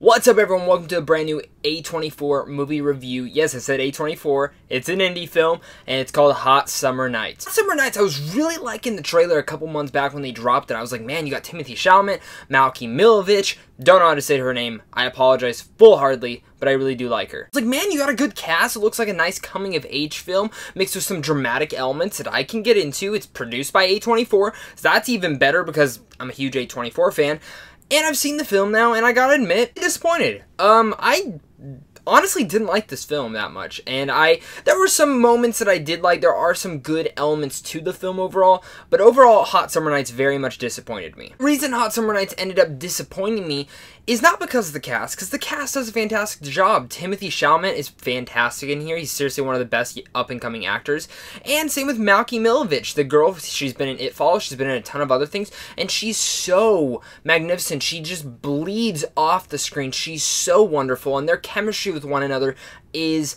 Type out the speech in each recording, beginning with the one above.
What's up, everyone? Welcome to a brand new A24 movie review. Yes, I said A24. It's an indie film, and it's called Hot Summer Nights. Hot Summer Nights, I was really liking the trailer a couple months back when they dropped it. I was like, man, you got Timothee Chalamet, Maika Monroe. Don't know how to say her name. I apologize full-heartedly, but I really do like her. It's like, man, you got a good cast. It looks like a nice coming-of-age film mixed with some dramatic elements that I can get into. It's produced by A24, so that's even better because I'm a huge A24 fan. And I've seen the film now, and I gotta admit, disappointed. I honestly didn't like this film that much, and there were some moments that I did like. There are some good elements to the film overall, but overall, Hot Summer Nights very much disappointed me. The reason Hot Summer Nights ended up disappointing me is not because of the cast, because the cast does a fantastic job. Timothee Chalamet is fantastic in here. He's seriously one of the best up-and-coming actors. And same with Maika Monroe, the girl. She's been in It Follows. She's been in a ton of other things, and she's so magnificent. She just bleeds off the screen. She's so wonderful, and their chemistry with one another is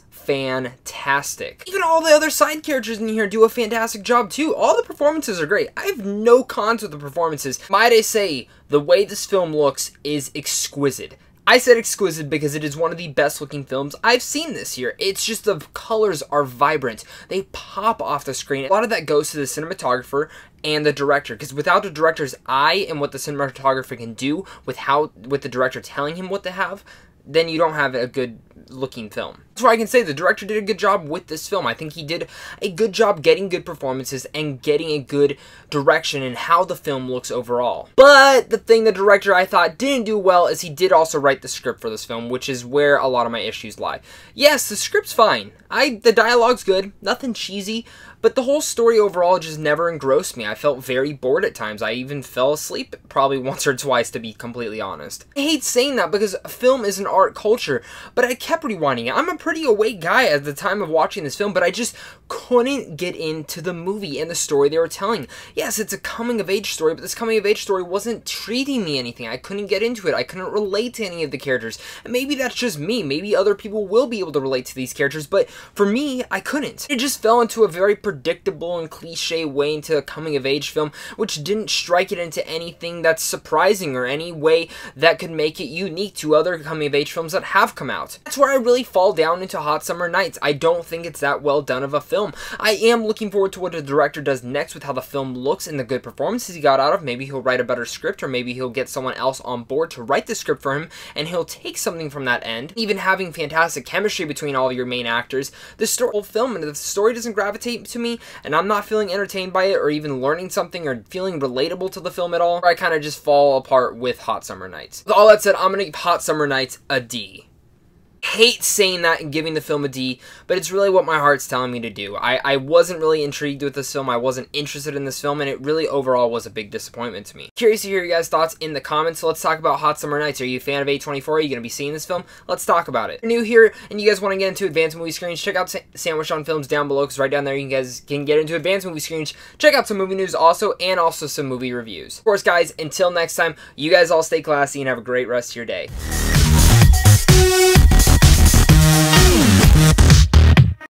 fantastic. Even all the other side characters in here do a fantastic job too. All the performances are great. I have no cons with the performances. Might I say, the way this film looks is exquisite. I said exquisite because it is one of the best looking films I've seen this year. It's just the colors are vibrant. They pop off the screen. A lot of that goes to the cinematographer and the director, because without the director's eye and what the cinematographer can do with the director telling him what to have, then you don't have a good looking film. That's why I can say the director did a good job with this film. I think he did a good job getting good performances and getting a good direction in how the film looks overall. But the thing the director, I thought, didn't do well is he did also write the script for this film, which is where a lot of my issues lie. Yes, the script's fine. The dialogue's good, nothing cheesy, but the whole story overall just never engrossed me. I felt very bored at times. I even fell asleep probably once or twice, to be completely honest. I hate saying that because film is an art culture, but I kept rewinding it. I'm a pretty awake guy at the time of watching this film, but I just couldn't get into the movie and the story they were telling. Yes, it's a coming-of-age story, but this coming-of-age story wasn't treating me anything. I couldn't get into it. I couldn't relate to any of the characters. And maybe that's just me. Maybe other people will be able to relate to these characters, but for me, I couldn't. It just fell into a very predictable and cliche way into a coming-of-age film, which didn't strike it into anything that's surprising or any way that could make it unique to other coming-of-age films that have come out. That's where I really fall down into Hot Summer Nights. I don't think it's that well done of a film. I am looking forward to what the director does next with how the film looks and the good performances he got out of. Maybe he'll write a better script, or maybe he'll get someone else on board to write the script for him, and he'll take something from that end. Even having fantastic chemistry between all of your main actors, the whole film, and if the story doesn't gravitate to me, and I'm not feeling entertained by it, or even learning something, or feeling relatable to the film at all, I kind of just fall apart with Hot Summer Nights. With all that said, I'm gonna give Hot Summer Nights a D. Hate saying that and giving the film a D, but it's really what my heart's telling me to do. I wasn't really intrigued with this film. I wasn't interested in this film, and it really overall was a big disappointment to me. Curious to hear your guys' thoughts in the comments, so let's talk about Hot Summer Nights. Are you a fan of A24? Are you going to be seeing this film? Let's talk about it. If you're new here and you guys want to get into advanced movie screens, check out Sandwich on Films down below, because right down there you guys can get into advanced movie screens. Check out some movie news also, and also some movie reviews. Of course, guys, until next time, you guys all stay classy and have a great rest of your day.